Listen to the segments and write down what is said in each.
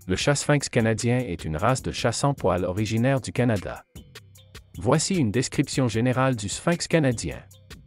Le chat sphinx canadien est une race de chat sans poils originaire du Canada. Voici une description générale du sphinx canadien.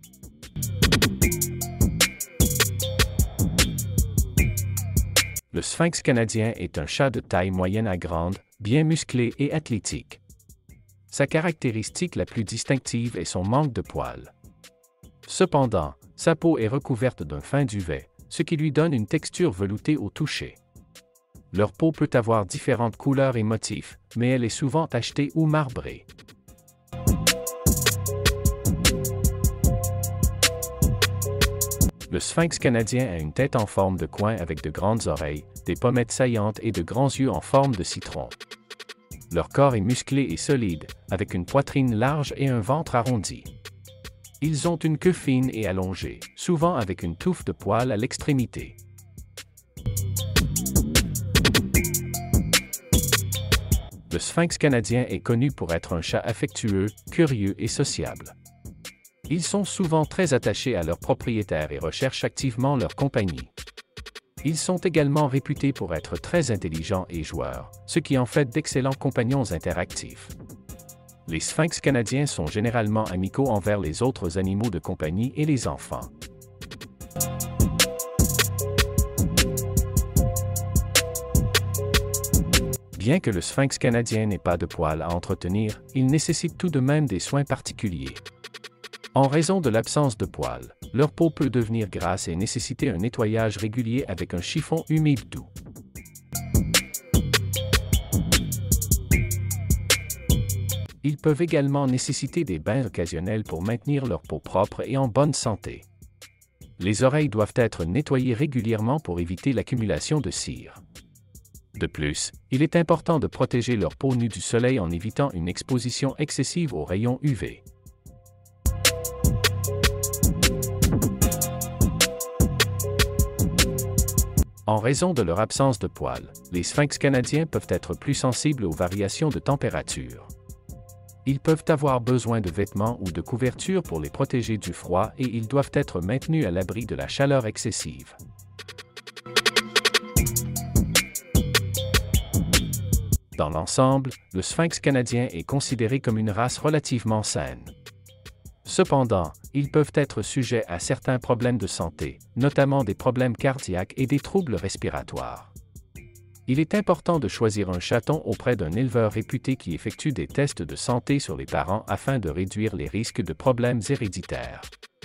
Le sphinx canadien est un chat de taille moyenne à grande, bien musclé et athlétique. Sa caractéristique la plus distinctive est son manque de poils. Cependant, sa peau est recouverte d'un fin duvet, ce qui lui donne une texture veloutée au toucher. Leur peau peut avoir différentes couleurs et motifs, mais elle est souvent tachetée ou marbrée. Le sphinx canadien a une tête en forme de coin avec de grandes oreilles, des pommettes saillantes et de grands yeux en forme de citron. Leur corps est musclé et solide, avec une poitrine large et un ventre arrondi. Ils ont une queue fine et allongée, souvent avec une touffe de poils à l'extrémité. Le sphinx canadien est connu pour être un chat affectueux, curieux et sociable. Ils sont souvent très attachés à leurs propriétaires et recherchent activement leur compagnie. Ils sont également réputés pour être très intelligents et joueurs, ce qui en fait d'excellents compagnons interactifs. Les sphinx canadiens sont généralement amicaux envers les autres animaux de compagnie et les enfants. Bien que le sphinx canadien n'ait pas de poils à entretenir, il nécessite tout de même des soins particuliers. En raison de l'absence de poils, leur peau peut devenir grasse et nécessiter un nettoyage régulier avec un chiffon humide doux. Ils peuvent également nécessiter des bains occasionnels pour maintenir leur peau propre et en bonne santé. Les oreilles doivent être nettoyées régulièrement pour éviter l'accumulation de cire. De plus, il est important de protéger leur peau nue du soleil en évitant une exposition excessive aux rayons UV. En raison de leur absence de poils, les sphinx canadiens peuvent être plus sensibles aux variations de température. Ils peuvent avoir besoin de vêtements ou de couvertures pour les protéger du froid et ils doivent être maintenus à l'abri de la chaleur excessive. Dans l'ensemble, le sphinx canadien est considéré comme une race relativement saine. Cependant, ils peuvent être sujets à certains problèmes de santé, notamment des problèmes cardiaques et des troubles respiratoires. Il est important de choisir un chaton auprès d'un éleveur réputé qui effectue des tests de santé sur les parents afin de réduire les risques de problèmes héréditaires.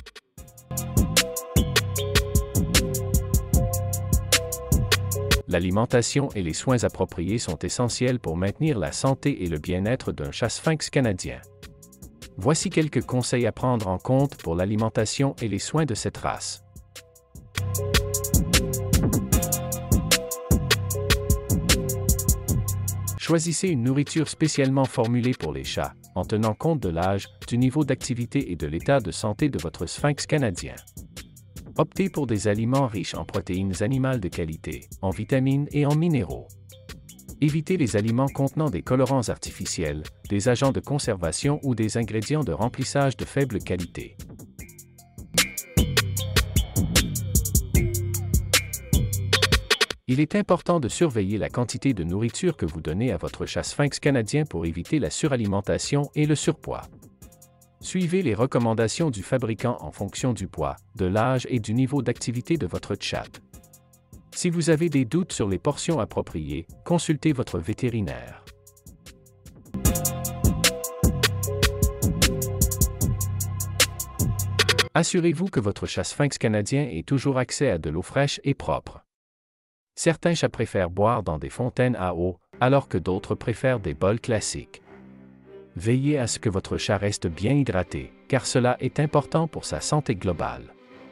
L'alimentation et les soins appropriés sont essentiels pour maintenir la santé et le bien-être d'un chat sphinx canadien. Voici quelques conseils à prendre en compte pour l'alimentation et les soins de cette race. Choisissez une nourriture spécialement formulée pour les chats, en tenant compte de l'âge, du niveau d'activité et de l'état de santé de votre sphinx canadien. Optez pour des aliments riches en protéines animales de qualité, en vitamines et en minéraux. Évitez les aliments contenant des colorants artificiels, des agents de conservation ou des ingrédients de remplissage de faible qualité. Il est important de surveiller la quantité de nourriture que vous donnez à votre chat sphinx canadien pour éviter la suralimentation et le surpoids. Suivez les recommandations du fabricant en fonction du poids, de l'âge et du niveau d'activité de votre chat. Si vous avez des doutes sur les portions appropriées, consultez votre vétérinaire. Assurez-vous que votre chat sphinx canadien ait toujours accès à de l'eau fraîche et propre. Certains chats préfèrent boire dans des fontaines à eau, alors que d'autres préfèrent des bols classiques. Veillez à ce que votre chat reste bien hydraté, car cela est important pour sa santé globale.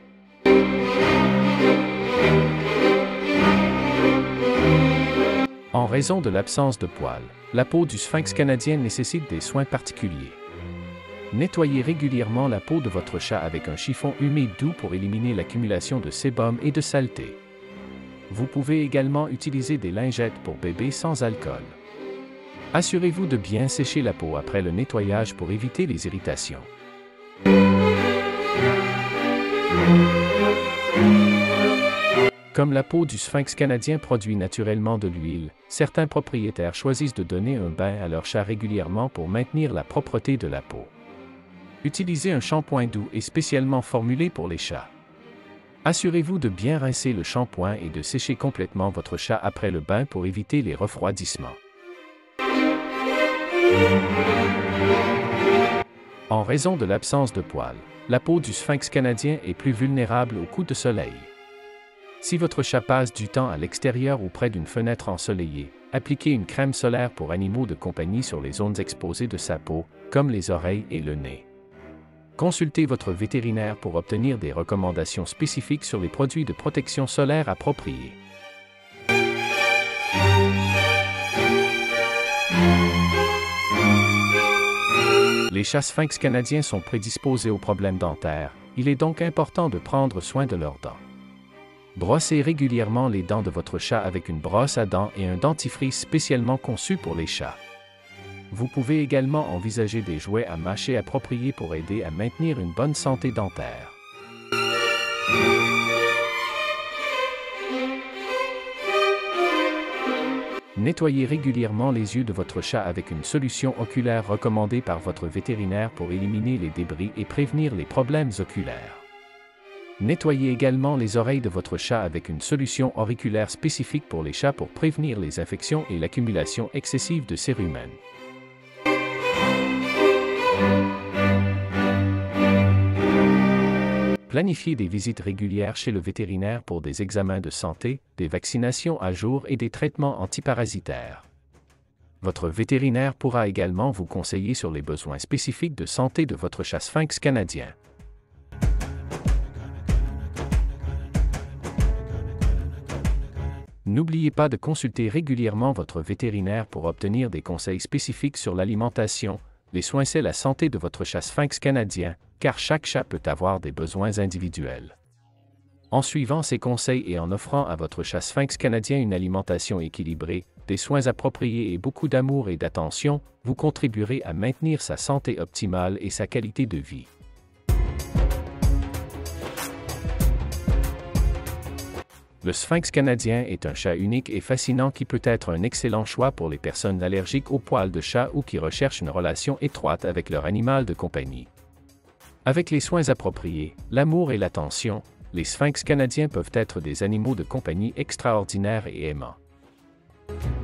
En raison de l'absence de poils, la peau du sphinx canadien nécessite des soins particuliers. Nettoyez régulièrement la peau de votre chat avec un chiffon humide doux pour éliminer l'accumulation de sébum et de saleté. Vous pouvez également utiliser des lingettes pour bébé sans alcool. Assurez-vous de bien sécher la peau après le nettoyage pour éviter les irritations. Comme la peau du sphinx canadien produit naturellement de l'huile, certains propriétaires choisissent de donner un bain à leur chat régulièrement pour maintenir la propreté de la peau. Utilisez un shampoing doux et spécialement formulé pour les chats. Assurez-vous de bien rincer le shampoing et de sécher complètement votre chat après le bain pour éviter les refroidissements. En raison de l'absence de poils, la peau du sphinx canadien est plus vulnérable aux coups de soleil. Si votre chat passe du temps à l'extérieur ou près d'une fenêtre ensoleillée, appliquez une crème solaire pour animaux de compagnie sur les zones exposées de sa peau, comme les oreilles et le nez. Consultez votre vétérinaire pour obtenir des recommandations spécifiques sur les produits de protection solaire appropriés. Les chats sphinx canadiens sont prédisposés aux problèmes dentaires, il est donc important de prendre soin de leurs dents. Brossez régulièrement les dents de votre chat avec une brosse à dents et un dentifrice spécialement conçu pour les chats. Vous pouvez également envisager des jouets à mâcher appropriés pour aider à maintenir une bonne santé dentaire. Nettoyez régulièrement les yeux de votre chat avec une solution oculaire recommandée par votre vétérinaire pour éliminer les débris et prévenir les problèmes oculaires. Nettoyez également les oreilles de votre chat avec une solution auriculaire spécifique pour les chats pour prévenir les infections et l'accumulation excessive de cérumen. Planifiez des visites régulières chez le vétérinaire pour des examens de santé, des vaccinations à jour et des traitements antiparasitaires. Votre vétérinaire pourra également vous conseiller sur les besoins spécifiques de santé de votre chat sphinx canadien. N'oubliez pas de consulter régulièrement votre vétérinaire pour obtenir des conseils spécifiques sur l'alimentation, les soins et la santé de votre chat sphinx canadien, car chaque chat peut avoir des besoins individuels. En suivant ces conseils et en offrant à votre chat sphinx canadien une alimentation équilibrée, des soins appropriés et beaucoup d'amour et d'attention, vous contribuerez à maintenir sa santé optimale et sa qualité de vie. Le sphinx canadien est un chat unique et fascinant qui peut être un excellent choix pour les personnes allergiques aux poils de chat ou qui recherchent une relation étroite avec leur animal de compagnie. Avec les soins appropriés, l'amour et l'attention, les sphinx canadiens peuvent être des animaux de compagnie extraordinaires et aimants.